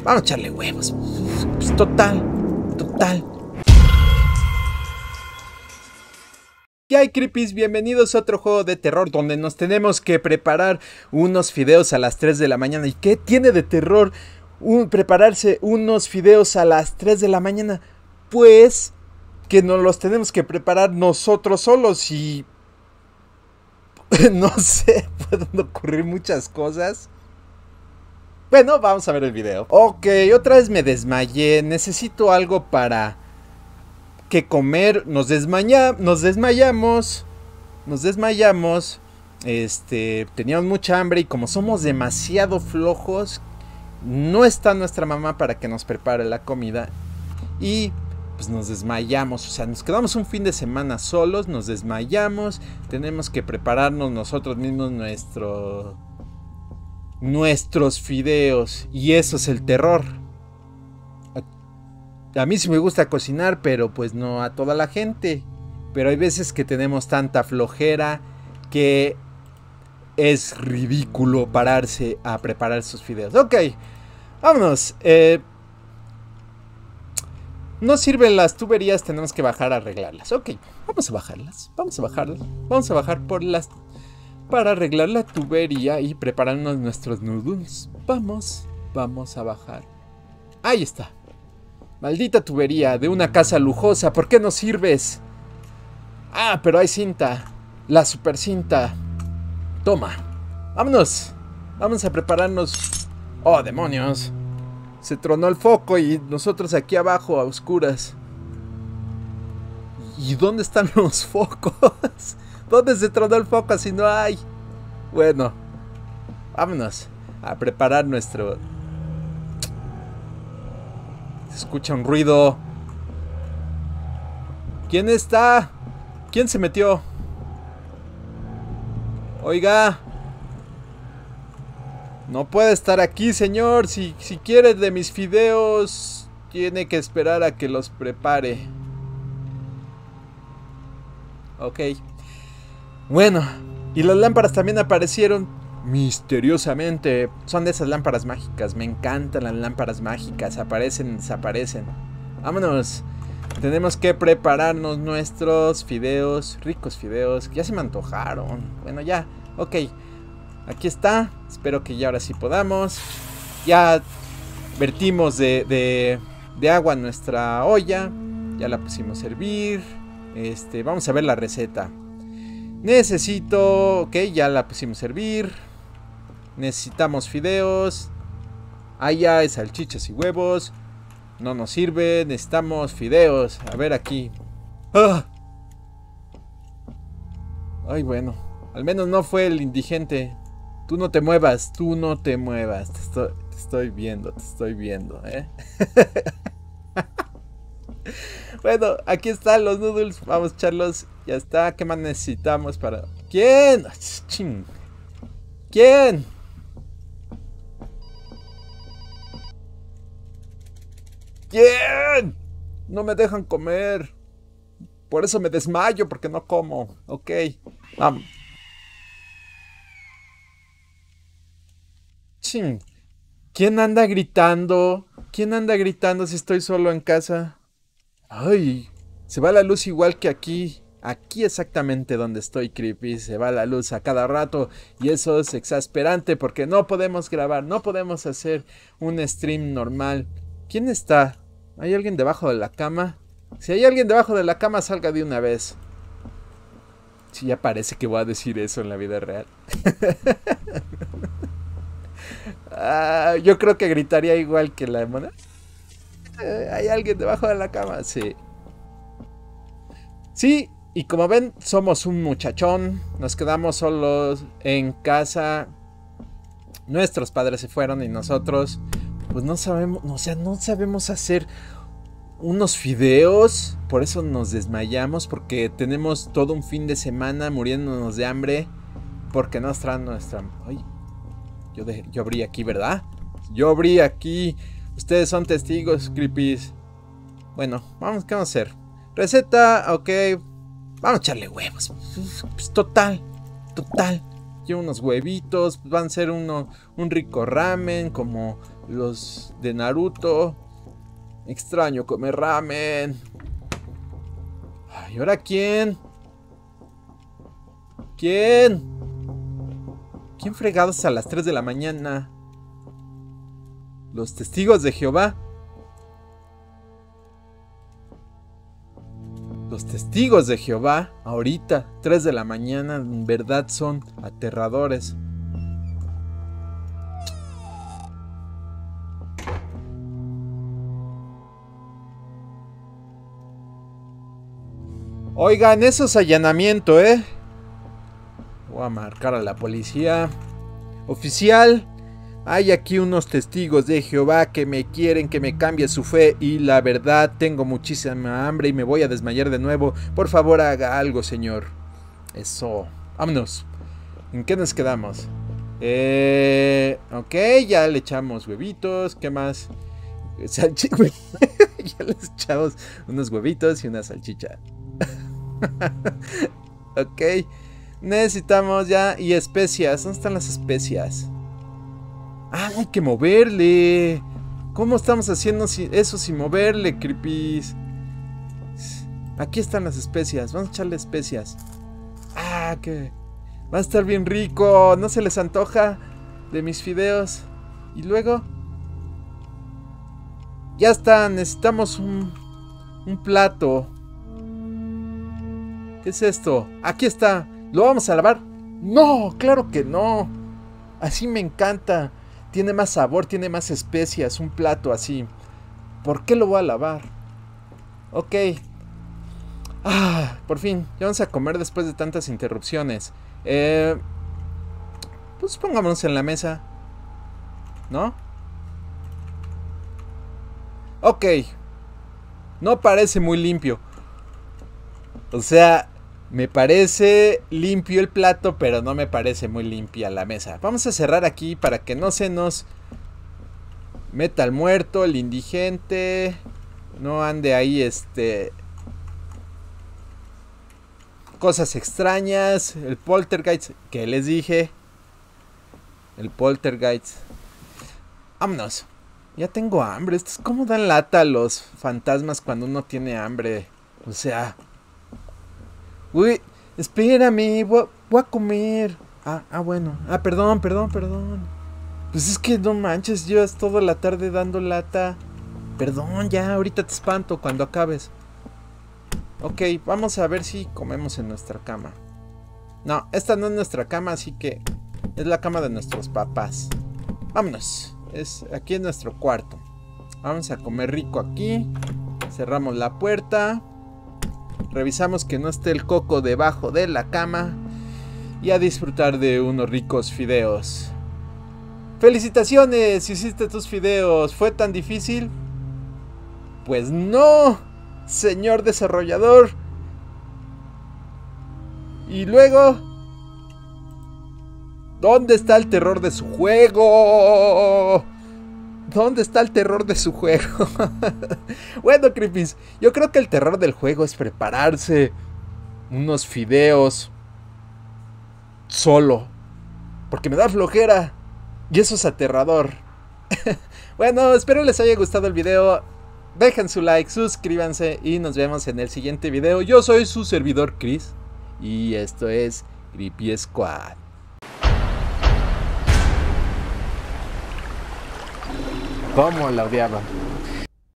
Vamos a echarle huevos. Pues total. ¿Qué hay, creepies? Bienvenidos a otro juego de terror donde nos tenemos que preparar unos fideos a las 3 de la mañana. ¿Y qué tiene de terror prepararse unos fideos a las 3 de la mañana? Pues que nos los tenemos que preparar nosotros solos y... no sé, pueden ocurrir muchas cosas. Bueno, vamos a ver el video. Ok, otra vez me desmayé. Necesito algo para que comer. Nos desmayamos. Teníamos mucha hambre y como somos demasiado flojos, no está nuestra mamá para que nos prepare la comida. Y pues nos desmayamos. O sea, nos quedamos un fin de semana solos, nos desmayamos. Tenemos que prepararnos nosotros mismos nuestros fideos. Y eso es el terror. A mí sí me gusta cocinar, pero pues no a toda la gente. Pero hay veces que tenemos tanta flojera que es ridículo pararse a preparar sus fideos. Ok, vámonos. No sirven las tuberías, tenemos que bajar a arreglarlas. Ok, vamos a bajarlas. Vamos a bajar por las... para arreglar la tubería y prepararnos nuestros noodles. Vamos a bajar. Ahí está. Maldita tubería de una casa lujosa, ¿por qué no sirves? Ah, pero hay cinta. La super cinta. Toma. Vámonos. Vamos a prepararnos. Oh, demonios. Se tronó el foco y nosotros aquí abajo a oscuras. ¿Y dónde están los focos? ¿Dónde se tronó el foco si no hay? Bueno, vámonos a preparar nuestro... Se escucha un ruido. ¿Quién está? ¿Quién se metió? Oiga. No puede estar aquí, señor. Si quiere de mis fideos, tiene que esperar a que los prepare. Ok. Bueno, y las lámparas también aparecieron misteriosamente. Son de esas lámparas mágicas. Me encantan las lámparas mágicas. Aparecen, desaparecen. Vámonos. Tenemos que prepararnos nuestros fideos. Ricos fideos. Ya se me antojaron. Bueno, ya. Ok. Aquí está. Espero que ya ahora sí podamos. Ya vertimos de agua en nuestra olla. Ya la pusimos a hervir. Vamos a ver la receta. Necesito... Ok, ya la pusimos a hervir. Necesitamos fideos. Ya hay salchichas y huevos. No nos sirve. Necesitamos fideos. A ver aquí. ¡Ah! Ay, bueno. Al menos no fue el indigente. Tú no te muevas. Tú no te muevas. Te estoy viendo. Te estoy viendo, ¿eh? Bueno, aquí están los noodles. Vamos a echarlos. Ya está. ¿Qué más necesitamos para...? ¿Quién? Ching. ¿Quién? ¿Quién? No me dejan comer. Por eso me desmayo, porque no como. Ok. Vamos. Ching. ¿Quién anda gritando? ¿Quién anda gritando si estoy solo en casa? Ay, se va la luz igual que aquí. Aquí exactamente donde estoy, creepy. Se va la luz a cada rato. Y eso es exasperante porque no podemos grabar. No podemos hacer un stream normal. ¿Quién está? ¿Hay alguien debajo de la cama? Si hay alguien debajo de la cama, salga de una vez. Sí, ya parece que voy a decir eso en la vida real. Yo creo que gritaría igual que la mona. ¿Hay alguien debajo de la cama? Sí. Sí, y como ven, somos un muchachón. Nos quedamos solos en casa. Nuestros padres se fueron y nosotros, pues no sabemos, o sea, no sabemos hacer unos fideos. Por eso nos desmayamos, porque tenemos todo un fin de semana muriéndonos de hambre. Porque nos traen nuestra... Ay, yo abrí aquí, ¿verdad? Yo abrí aquí. Ustedes son testigos, creepies. Bueno, vamos, ¿qué vamos a hacer? Receta, ok. Vamos a echarle huevos. Pues total. Yo unos huevitos. Van a ser un rico ramen. Como los de Naruto. Extraño comer ramen. Ay, ¿y ahora quién? ¿Quién? ¿Quién fregados a las 3 de la mañana? ¿Los testigos de Jehová? Los testigos de Jehová, ahorita, 3 de la mañana, en verdad son aterradores. Oigan, eso es allanamiento, ¿eh? Voy a marcar a la policía. Oficial, hay aquí unos testigos de Jehová que me quieren que me cambie su fe y la verdad tengo muchísima hambre y me voy a desmayar de nuevo. Por favor, haga algo, señor. Eso. Vámonos. ¿En qué nos quedamos? Ok, ya le echamos huevitos. ¿Qué más? Ya le echamos unos huevitos y una salchicha. Ok. Necesitamos ya. Y especias. ¿Dónde están las especias? Ah, hay que moverle. ¿Cómo estamos haciendo eso sin moverle, creepies? Aquí están las especias. Vamos a echarle especias. Ah, que va a estar bien rico. ¿No se les antoja de mis fideos? Y luego ya está. Necesitamos un plato. ¿Qué es esto? Aquí está. ¿Lo vamos a lavar? No, claro que no. Así me encanta. Tiene más sabor, tiene más especias. Un plato así. ¿Por qué lo voy a lavar? Ok. Ah, por fin. Ya vamos a comer después de tantas interrupciones. Pues pongámonos en la mesa. ¿No? Ok. No parece muy limpio. O sea, me parece limpio el plato, pero no me parece muy limpia la mesa. Vamos a cerrar aquí para que no se nos meta el muerto, el indigente. No ande ahí, cosas extrañas. El poltergeist, que les dije. El poltergeist. Vámonos. Ya tengo hambre. Esto es como dan lata a los fantasmas cuando uno tiene hambre. O sea... Uy, espérame, voy a comer. Bueno. Perdón. Pues es que no manches, llevas toda la tarde dando lata. Perdón, ya, ahorita te espanto cuando acabes. Ok, vamos a ver si comemos en nuestra cama. No, esta no es nuestra cama, así que es la cama de nuestros papás. Vámonos, aquí es nuestro cuarto. Vamos a comer rico aquí. Cerramos la puerta. Revisamos que no esté el coco debajo de la cama. Y a disfrutar de unos ricos fideos. ¡Felicitaciones! Hiciste tus fideos. ¿Fue tan difícil? Pues no, señor desarrollador. Y luego... ¿dónde está el terror de su juego? ¿Dónde está el terror de su juego? Bueno, creepies, yo creo que el terror del juego es prepararse unos fideos solo, porque me da flojera y eso es aterrador. Bueno, espero les haya gustado el video. Dejen su like, suscríbanse y nos vemos en el siguiente video. Yo soy su servidor Chris y esto es Creepy Squad. ¿Cómo la odiaba?